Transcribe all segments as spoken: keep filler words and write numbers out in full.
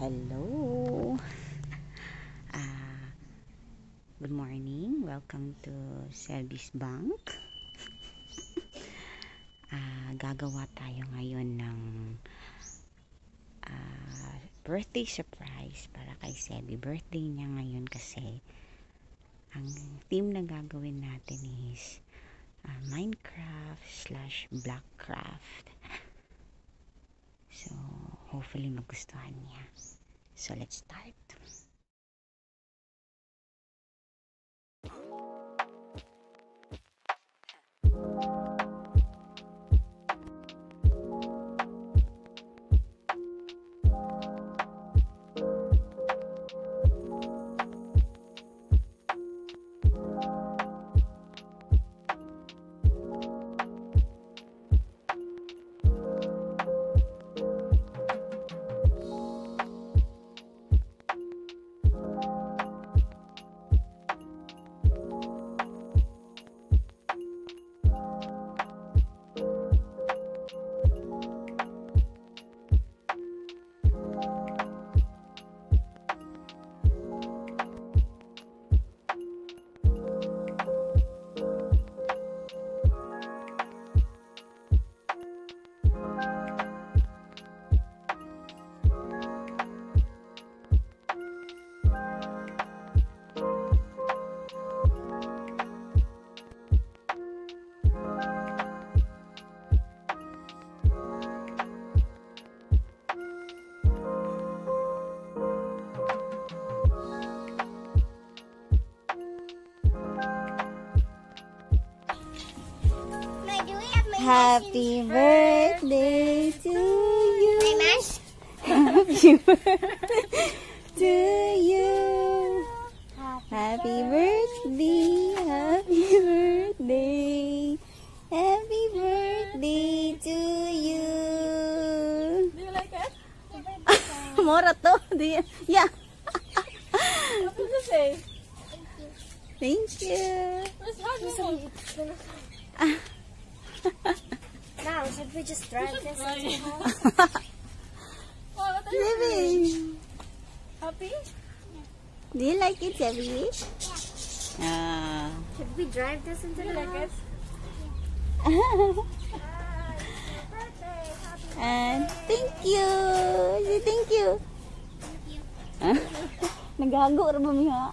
Hello! Uh, good morning. Welcome to Sebe's Bank. uh, gagawa tayo ngayon ng uh, birthday surprise para kay Sebe. Birthday niya ngayon kasi ang theme na gagawin natin is uh, Minecraft slash BLOCKCRAFT. So, hopefully magustuhan niya. So, let's start. Happy birthday to you. My mask. Happy birthday to you. Happy birthday. Happy birthday. Happy birthday to you. Do you like it? Mora to. Do you? Yeah. What did you say? Thank you. Let's hug you. Now, should we just drive this into the house? Oh, what are you doing? Happy? Do you like it, Sebe? Ah. Should we drive this into the house? And thank you. Say thank you. Nagago ra ba miha?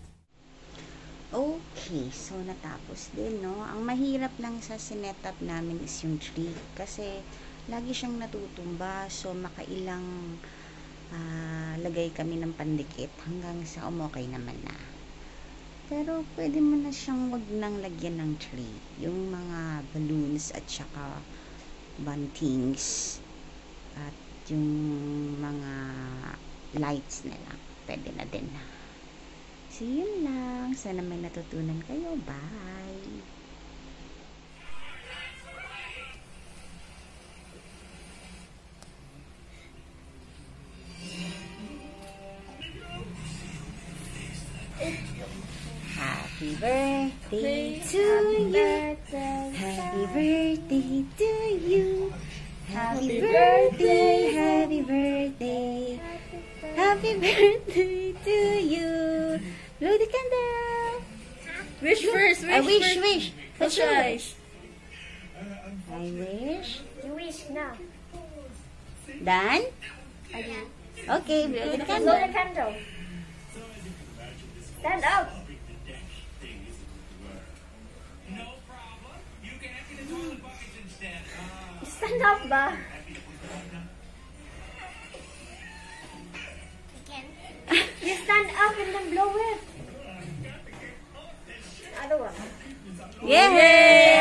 Okay, so natapos din, no? Ang mahirap lang sa sinetup namin is yung tree kasi lagi siyang natutumba, so makailang uh, lagay kami ng pandikit hanggang sa umokay naman na. Pero pwede mo na siyang wag nang lagyan ng tree, yung mga balloons at saka buntings at yung mga lights na lang, pwede na din na. So, yun lang. Sana may natutunan kayo. Bye! Happy birthday to you. Happy birthday to you. Happy birthday, happy birthday. Happy birthday to you. Blow the candle. Wish first, wish I wish, first. wish. Close your eyes. I wish. You wish now. Done? Again. Okay, blow the Blow candle. the candle. Stand up. Stand up ba? You stand up and then blow it. Other one. Yay!